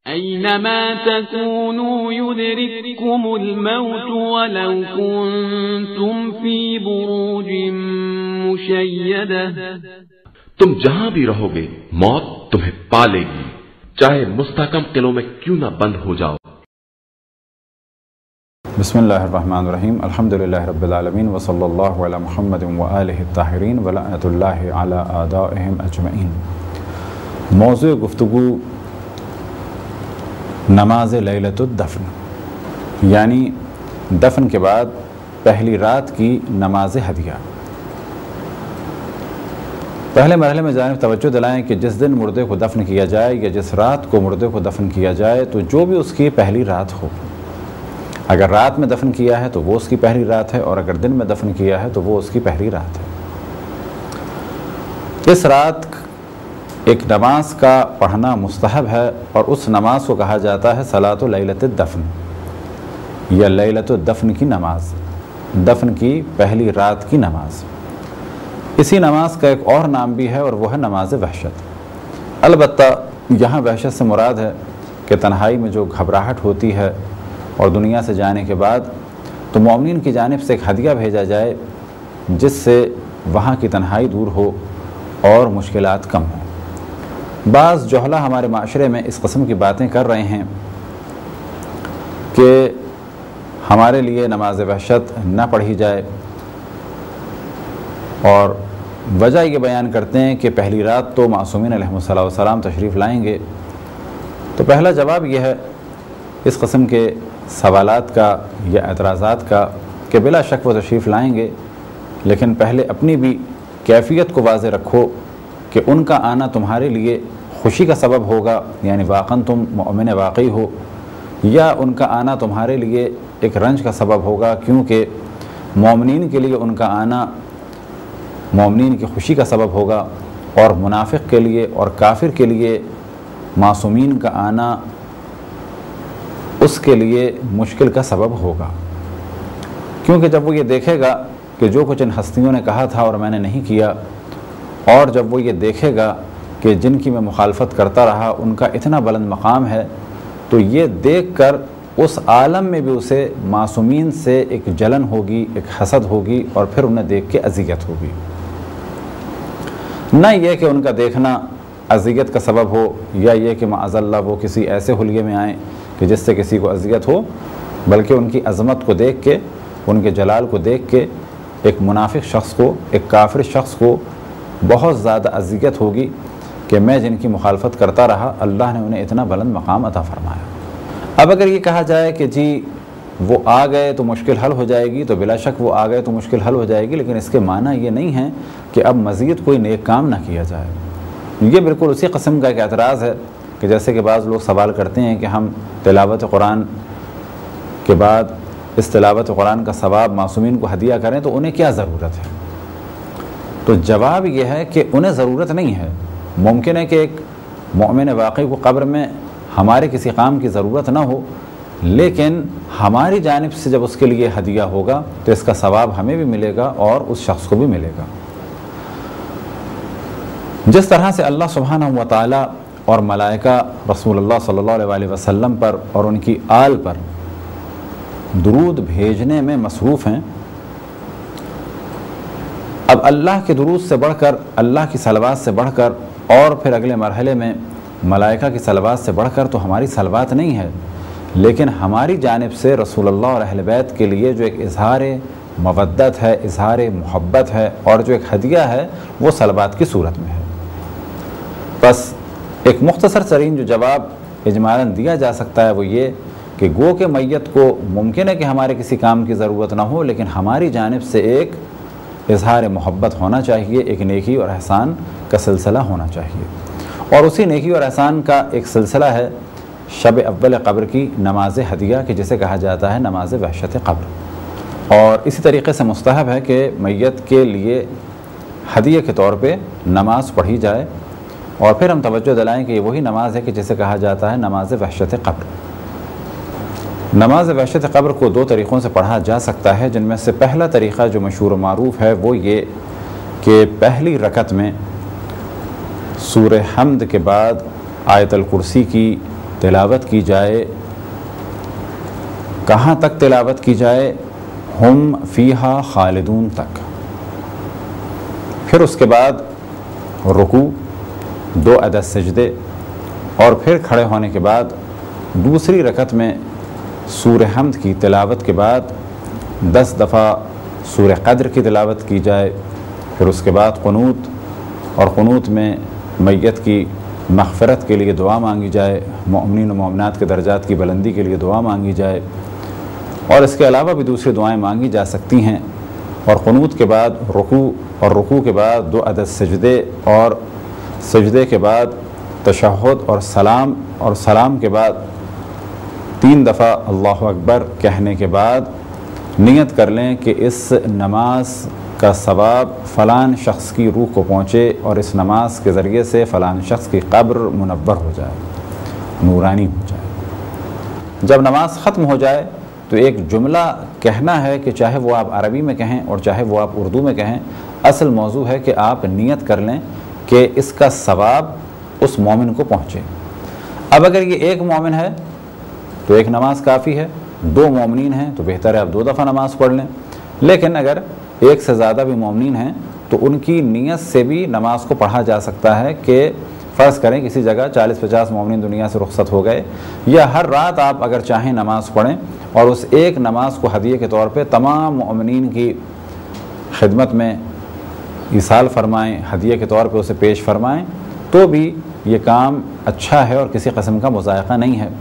أينما تكونوا يدرككم الموت ولو كنتم في بروج مشيدة تم جہاں بھی رہو گے موت تمہیں پالے گی، چاہے مستحکم قلعوں میں کیوں نہ بند ہو جاؤ۔ بسم اللہ الرحمن الرحیم، الحمدللہ رب العالمین وصلی اللہ علی محمد وآلہ الطاہرین ولعنۃ اللہ علی اعدائہم اجمعین۔ موضوع گفتگو نماز لیلۃ الدفن، یعنی دفن کے بعد پہلی رات کی نماز ہدیہ۔ پہلے مرحلے میں جانب توجہ دلائیں کہ جس دن مردے کو دفن کیا جائے یا جس رات کو مردے کو دفن کیا جائے تو جو بھی اس کی پہلی رات ہو، اگر رات میں دفن کیا ہے تو وہ اس کی پہلی رات ہے، اور اگر دن میں دفن کیا ہے تو وہ اس کی پہلی رات ہے۔ اس رات ایک نماز کا پڑھنا مستحب ہے، اور اس نماز کو کہا جاتا ہے صلاۃ لیلۃ الدفن یا لیلۃ الدفن کی نماز، دفن کی پہلی رات کی نماز۔ اسی نماز کا ایک اور نام بھی ہے، اور وہ ہے نماز وحشت۔ البتہ یہاں وحشت سے مراد ہے کہ تنہائی میں جو گھبراہٹ ہوتی ہے اور دنیا سے جانے کے بعد تو مومنین کی جانب سے ایک ہدیہ بھیجا جائے جس سے وہاں کی تنہائی دور ہو اور مشکلات کم ہوں۔ بعض جہلا ہمارے معاشرے میں اس قسم کی باتیں کر رہے ہیں کہ ہمارے لیے نماز وحشت نہ پڑھی جائے، اور وجہ یہ بیان کرتے ہیں کہ پہلی رات تو معصومین علیہ السلام تشریف لائیں گے۔ تو پہلا جواب یہ ہے اس قسم کے سوالات کا یا اعتراضات کا کہ بلا شک وہ تشریف لائیں گے، لیکن پہلے اپنی بھی کیفیت کو واضح رکھو کہ ان کا آنا تمہارے لیے خوشی کا سبب ہوگا، یعنی واقعاً تم مومن واقعی ہو، یا ان کا آنا تمہارے لیے ایک رنج کا سبب ہوگا، کیونکہ مومنین کے لیے ان کا آنا مومنین کی خوشی کا سبب ہوگا، اور منافق کے لیے اور کافر کے لیے معصومین کا آنا اس کے لیے مشکل کا سبب ہوگا۔ کیونکہ جب وہ یہ دیکھے گا کہ جو کچھ ان ہستیوں نے کہا تھا اور میں نے نہیں کیا، اور جب وہ یہ دیکھے گا کہ جن کی میں مخالفت کرتا رہا ان کا اتنا بلند مقام ہے، تو یہ دیکھ کر اس عالم میں بھی اسے معصومین سے ایک جلن ہوگی، ایک حسد ہوگی، اور پھر انہیں دیکھ کے اذیت ہوگی۔ نہ یہ کہ ان کا دیکھنا اذیت کا سبب ہو، یا یہ کہ معاذ اللہ وہ کسی ایسے حلیے میں آئیں کہ جس سے کسی کو اذیت ہو، بلکہ ان کی عظمت کو دیکھ کے، ان کے جلال کو دیکھ کے ایک منافق شخص کو، ایک کافر شخص کو بہت زیادہ اذیت ہوگی کہ میں جن کی مخالفت کرتا رہا اللہ نے انہیں اتنا بلند مقام عطا فرمایا۔ اب اگر یہ کہا جائے کہ جی وہ آ گئے تو مشکل حل ہو جائے گی، تو بلا شک وہ آ گئے تو مشکل حل ہو جائے گی، لیکن اس کے معنی یہ نہیں ہے کہ اب مزید کوئی نیک کام نہ کیا جائے۔ یہ بالکل اسی قسم کا ایک اعتراض ہے کہ جیسے کہ بعض لوگ سوال کرتے ہیں کہ ہم تلاوت قرآن کے بعد اس تلاوت قرآن کا ثواب معصومین کو ہدیہ کریں تو انہیں کیا ضرورت ہے؟ تو جواب یہ ہے کہ انہیں ضرورت نہیں ہے۔ ممکن ہے کہ ایک مومن واقعی کو قبر میں ہمارے کسی کام کی ضرورت نہ ہو، لیکن ہماری جانب سے جب اس کے لیے ہدیہ ہوگا تو اس کا ثواب ہمیں بھی ملے گا اور اس شخص کو بھی ملے گا۔ جس طرح سے اللہ سبحانہ و تعالی اور ملائکہ رسول اللہ صلی اللہ علیہ وسلم پر اور ان کی آل پر درود بھیجنے میں مصروف ہیں، اب اللہ کے درود سے بڑھ کر، اللہ کی صلوات سے بڑھ کر، اور پھر اگلے مرحلے میں ملائکہ کی صلوات سے بڑھ کر تو ہماری صلوات نہیں ہے، لیکن ہماری جانب سے رسول اللہ اور اہل بیت کے لیے جو ایک اظہار مودت ہے، اظہار محبت ہے، اور جو ایک ہدیہ ہے وہ صلوات کی صورت میں ہے۔ بس ایک مختصر ترین جو جواب اجمالاً دیا جا سکتا ہے وہ یہ کہ گو کہ میت کو ممکن ہے کہ ہمارے کسی کام کی ضرورت نہ ہو، لیکن ہماری جانب سے ایک اظہار محبت ہونا چاہیے، ایک نیکی اور احسان کا سلسلہ ہونا چاہیے، اور اسی نیکی اور احسان کا ایک سلسلہ ہے شب اول قبر کی نماز ہدیہ، کہ جسے کہا جاتا ہے نماز وحشت قبر۔ اور اسی طریقے سے مستحب ہے کہ میت کے لیے ہدیہ کے طور پہ نماز پڑھی جائے، اور پھر ہم توجہ دلائیں کہ یہ وہی نماز ہے کہ جسے کہا جاتا ہے نماز وحشت قبر۔ نماز وحشت قبر کو دو طریقوں سے پڑھا جا سکتا ہے، جن میں سے پہلا طریقہ جو مشہور و معروف ہے وہ یہ کہ پہلی رکعت میں سورہ حمد کے بعد آیت الکرسی کی تلاوت کی جائے. کہاں تک تلاوت کی جائے؟ ہم فیہا خالدون تک. پھر اس کے بعد رکوع، 2 عدد سجدے، اور پھر کھڑے ہونے کے بعد دوسری رکعت میں سورہ حمد کی تلاوت کے بعد 10 دفعہ سورہ قدر کی تلاوت کی جائے. پھر اس کے بعد قنوت، اور قنوت میں میت کی مغفرت کے لیے دعا مانگی جائے، مومنین و مومنات کے درجات کی بلندی کے لیے دعا مانگی جائے، اور اس کے علاوہ بھی دوسری دعائیں مانگی جا سکتی ہیں. اور قنوت کے بعد رکوع، اور رکوع کے بعد 2 عدد سجدے، اور سجدے کے بعد تشہد اور سلام کے بعد 3 دفعہ اللہ اکبر کہنے کے بعد نیت کر لیں کہ اس نماز کا ثواب فلان شخص کی روح کو پہنچے، اور اس نماز کے ذریعے سے فلان شخص کی قبر منور ہو جائے، نورانی ہو جائے. جب نماز ختم ہو جائے تو ایک جملہ کہنا ہے کہ چاہے وہ آپ عربی میں کہیں اور چاہے وہ آپ اردو میں کہیں، اصل موضوع ہے کہ آپ نیت کر لیں کہ اس کا ثواب اس مومن کو پہنچے. اب اگر یہ ایک مومن ہے تو ایک نماز کافی ہے، 2 مومنین ہیں تو بہتر ہے آپ 2 دفعہ نماز پڑھ لیں. لیکن اگر ایک سے زیادہ بھی مومنین ہیں تو ان کی نیت سے بھی نماز کو پڑھا جا سکتا ہے کہ فرض کریں کسی جگہ 40-50 مومنین دنیا سے رخصت ہو گئے، یا ہر رات آپ اگر چاہیں نماز پڑھیں اور اس ایک نماز کو ہدیے کے طور پہ تمام مومنین کی خدمت میں ایصال فرمائیں، ہدیے کے طور پہ اسے پیش فرمائیں، تو بھی یہ کام اچھا ہے اور کسی قسم کا مذائقہ نہیں ہے.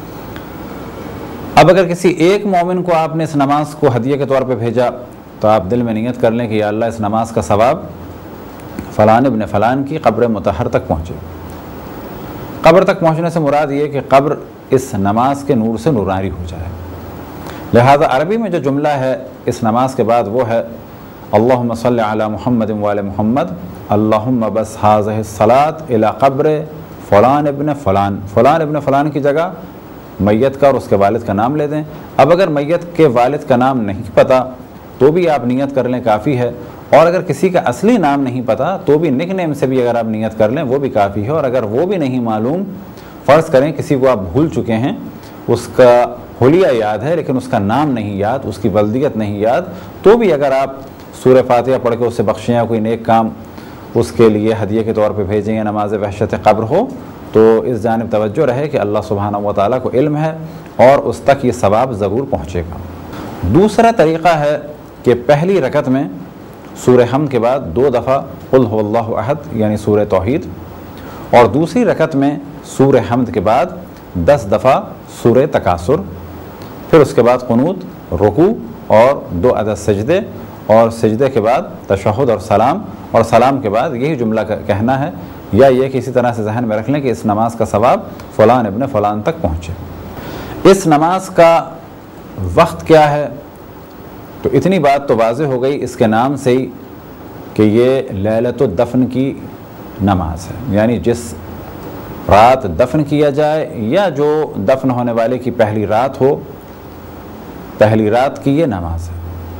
اب اگر کسی ایک مومن کو آپ نے اس نماز کو ہدیے کے طور پہ بھیجا تو آپ دل میں نیت کر لیں کہ یا اللہ اس نماز کا ثواب فلان ابن فلان کی قبر مطہر تک پہنچے. قبر تک پہنچنے سے مراد یہ کہ قبر اس نماز کے نور سے نورانی ہو جائے. لہذا عربی میں جو جملہ ہے اس نماز کے بعد وہ ہے اللہم صلی علی محمد وعلی محمد اللہم بس ہذہ الصلاۃ الی قبر فلان ابن فلان. فلان ابن فلان کی جگہ میت کا اور اس کے والد کا نام لے دیں. اب اگر میت کے والد کا نام نہیں پتہ تو بھی آپ نیت کر لیں، کافی ہے. اور اگر کسی کا اصلی نام نہیں پتہ تو بھی نک نیم سے بھی اگر آپ نیت کر لیں وہ بھی کافی ہے. اور اگر وہ بھی نہیں معلوم، فرض کریں کسی کو آپ بھول چکے ہیں، اس کا حلیہ یاد ہے لیکن اس کا نام نہیں یاد، اس کی بلدیت نہیں یاد، تو بھی اگر آپ سورہ فاتحہ پڑھ کے اسے بخشیں یا کوئی نیک کام اس کے لیے ہدیے کے طور پہ بھیجیں یا نماز وحشت قبر ہو، تو اس جانب توجہ رہے کہ اللہ سبحانہ و تعالیٰ کو علم ہے اور اس تک یہ ثواب ضرور پہنچے گا. دوسرا طریقہ ہے کہ پہلی رکعت میں سورہ حمد کے بعد 2 دفعہ قل هو اللہ احد یعنی سورہ توحید، اور دوسری رکعت میں سورہ حمد کے بعد 10 دفعہ سورہ تکاثر، پھر اس کے بعد قنوت، رکوع اور 2 عدد سجدے، اور سجدے کے بعد تشہد اور سلام کے بعد یہی جملہ کہنا ہے، یا یہ کہ اسی طرح سے ذہن میں رکھ لیں کہ اس نماز کا ثواب فلان ابن فلان تک پہنچے. اس نماز کا وقت کیا ہے؟ تو اتنی بات تو واضح ہو گئی اس کے نام سے ہی کہ یہ لیلۃ الدفن کی نماز ہے، یعنی جس رات دفن کیا جائے یا جو دفن ہونے والے کی پہلی رات ہو، پہلی رات کی یہ نماز ہے.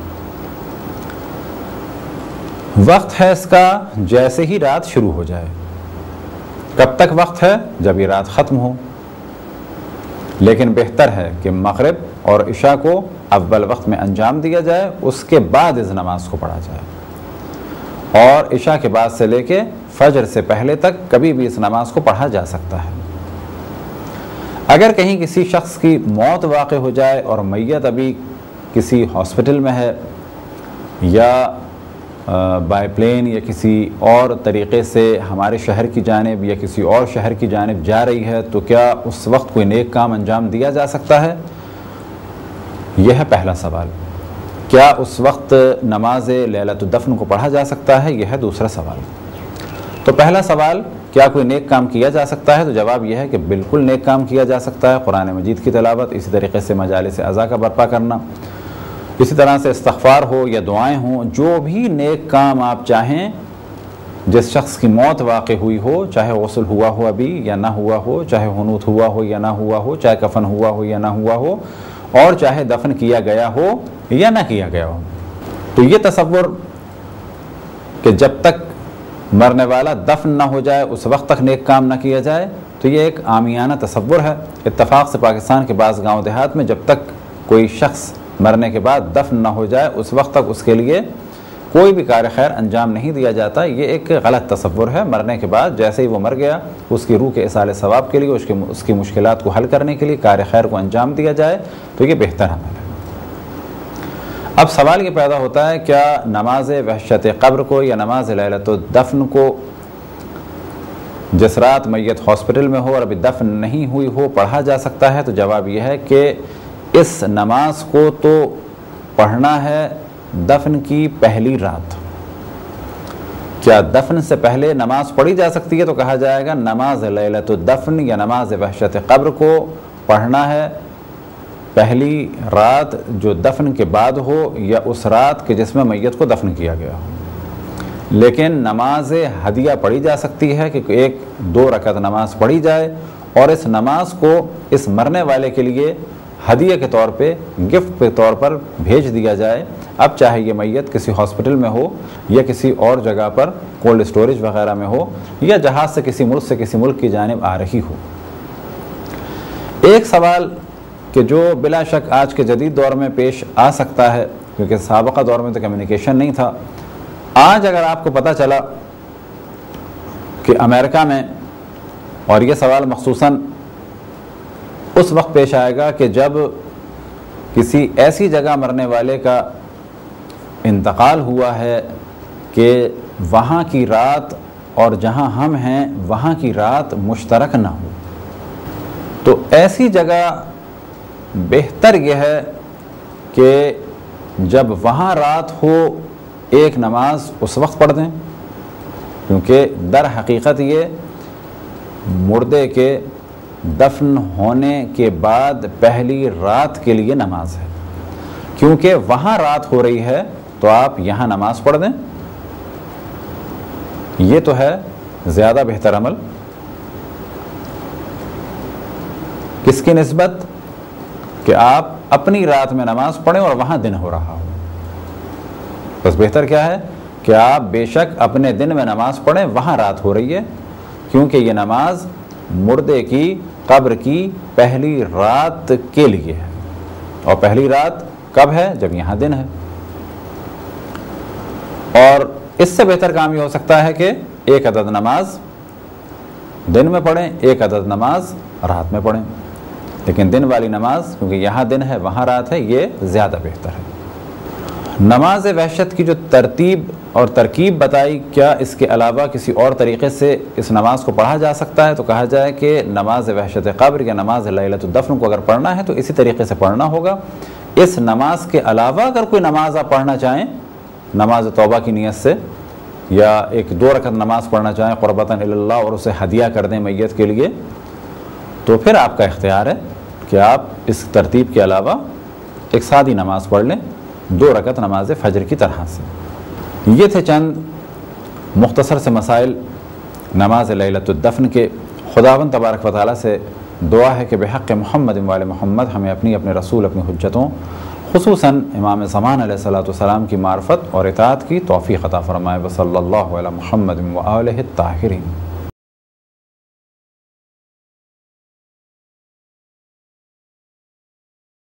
وقت ہے اس کا جیسے ہی رات شروع ہو جائے. کب تک وقت ہے؟ جب یہ رات ختم ہو. لیکن بہتر ہے کہ مغرب اور عشاء کو اول وقت میں انجام دیا جائے، اس کے بعد اس نماز کو پڑھا جائے، اور عشاء کے بعد سے لے کے فجر سے پہلے تک کبھی بھی اس نماز کو پڑھا جا سکتا ہے. اگر کہیں کسی شخص کی موت واقع ہو جائے اور میت ابھی کسی ہاسپٹل میں ہے یا بائی پلین یا کسی اور طریقے سے ہمارے شہر کی جانب یا کسی اور شہر کی جانب جا رہی ہے، تو کیا اس وقت کوئی نیک کام انجام دیا جا سکتا ہے؟ یہ ہے پہلا سوال. کیا اس وقت نماز لیلۃ الدفن کو پڑھا جا سکتا ہے؟ یہ ہے دوسرا سوال. تو پہلا سوال کیا کوئی نیک کام کیا جا سکتا ہے؟ تو جواب یہ ہے کہ بالکل نیک کام کیا جا سکتا ہے. قرآن مجید کی تلاوت، اسی طریقے سے مجالس عزا کا برپا کرنا، اسی طرح سے استغفار ہو یا دعائیں ہوں، جو بھی نیک کام آپ چاہیں. جس شخص کی موت واقع ہوئی ہو، چاہے غسل ہوا ہو ابھی یا نہ ہوا ہو، چاہے حنوت ہوا ہو یا نہ ہوا ہو، چاہے کفن ہوا ہو یا نہ ہوا ہو، اور چاہے دفن کیا گیا ہو یا نہ کیا گیا ہو، تو یہ تصور کہ جب تک مرنے والا دفن نہ ہو جائے اس وقت تک نیک کام نہ کیا جائے، تو یہ ایک عامیانہ تصور ہے۔ اتفاق سے پاکستان کے بعض گاؤں دیہات میں جب تک کوئی شخص مرنے کے بعد دفن نہ ہو جائے اس وقت تک اس کے لیے کوئی بھی کار خیر انجام نہیں دیا جاتا۔ یہ ایک غلط تصور ہے۔ مرنے کے بعد جیسے ہی وہ مر گیا اس کی روح کے ایصال ثواب کے لیے، اس کی مشکلات کو حل کرنے کے لیے کار خیر کو انجام دیا جائے تو یہ بہتر عمل ہے۔ اب سوال یہ پیدا ہوتا ہے کیا نماز وحشت قبر کو یا نماز لیلۃ الدفن کو جس رات میت ہاسپٹل میں ہو اور ابھی دفن نہیں ہوئی ہو پڑھا جا سکتا ہے؟ تو جواب یہ ہے کہ اس نماز کو تو پڑھنا ہے دفن کی پہلی رات۔ کیا دفن سے پہلے نماز پڑھی جا سکتی ہے؟ تو کہا جائے گا نماز لیلۃ الدفن یا نماز وحشت قبر کو پڑھنا ہے پہلی رات جو دفن کے بعد ہو یا اس رات کے جس میں میت کو دفن کیا گیا ہو۔ لیکن نماز ہدیہ پڑھی جا سکتی ہے کہ 1-2 رکعت نماز پڑھی جائے اور اس نماز کو اس مرنے والے کے لیے ہدیہ کے طور پہ، گفٹ کے طور پر بھیج دیا جائے۔ اب چاہے یہ میت کسی ہاسپٹل میں ہو یا کسی اور جگہ پر کولڈ اسٹوریج وغیرہ میں ہو یا جہاز سے کسی ملک کی جانب آ رہی ہو۔ ایک سوال کہ جو بلا شک آج کے جدید دور میں پیش آ سکتا ہے کیونکہ سابقہ دور میں تو کمیونیکیشن نہیں تھا، آج اگر آپ کو پتہ چلا کہ امریکہ میں، اور یہ سوال مخصوصاً اس وقت پیش آئے گا کہ جب کسی ایسی جگہ مرنے والے کا انتقال ہوا ہے کہ وہاں کی رات اور جہاں ہم ہیں وہاں کی رات مشترک نہ ہو، تو ایسی جگہ بہتر یہ ہے کہ جب وہاں رات ہو ایک نماز اس وقت پڑھ دیں، کیونکہ در حقیقت یہ مردے کے دفن ہونے کے بعد پہلی رات کے لیے نماز ہے۔ کیونکہ وہاں رات ہو رہی ہے تو آپ یہاں نماز پڑھ دیں، یہ تو ہے زیادہ بہتر عمل۔ کس کی نسبت؟ کہ آپ اپنی رات میں نماز پڑھیں اور وہاں دن ہو رہا ہو۔ بس بہتر کیا ہے کہ آپ بے شک اپنے دن میں نماز پڑھیں، وہاں رات ہو رہی ہے، کیونکہ یہ نماز مردے کی قبر کی پہلی رات کے لیے ہے، اور پہلی رات کب ہے؟ جب یہاں دن ہے۔ اور اس سے بہتر کام یہ ہو سکتا ہے کہ 1 عدد نماز دن میں پڑھیں، 1 عدد نماز رات میں پڑھیں، لیکن دن والی نماز کیونکہ یہاں دن ہے وہاں رات ہے، یہ زیادہ بہتر ہے۔ نماز وحشت کی جو ترتیب اور ترکیب بتائی، کیا اس کے علاوہ کسی اور طریقے سے اس نماز کو پڑھا جا سکتا ہے؟ تو کہا جائے کہ نماز وحشت قبر یا نماز لیلۃ الدفن کو اگر پڑھنا ہے تو اسی طریقے سے پڑھنا ہوگا۔ اس نماز کے علاوہ اگر کوئی نماز آپ پڑھنا چاہیں نماز توبہ کی نیت سے، یا 1-2 رکعت نماز پڑھنا چاہیں قربتاً اللہ اور اسے ہدیہ کر دیں میت کے لیے، تو پھر آپ کا اختیار ہے کہ آپ اس ترتیب کے علاوہ ایک سادی نماز پڑھ لیں 2 رکعت نماز فجر کی طرح سے۔ یہ تھے چند مختصر سے مسائل نماز لیلۃ الدفن کے۔ خداوند تبارک و تعالیٰ سے دعا ہے کہ بحق محمد وآل محمد ہمیں اپنے رسول اپنی حجتوں خصوصاً امام زمان علیہ السلام کی معرفت اور اطاعت کی توفیق عطا فرمائے۔ وصلی اللہ علی محمد وآلہ الطاہرین۔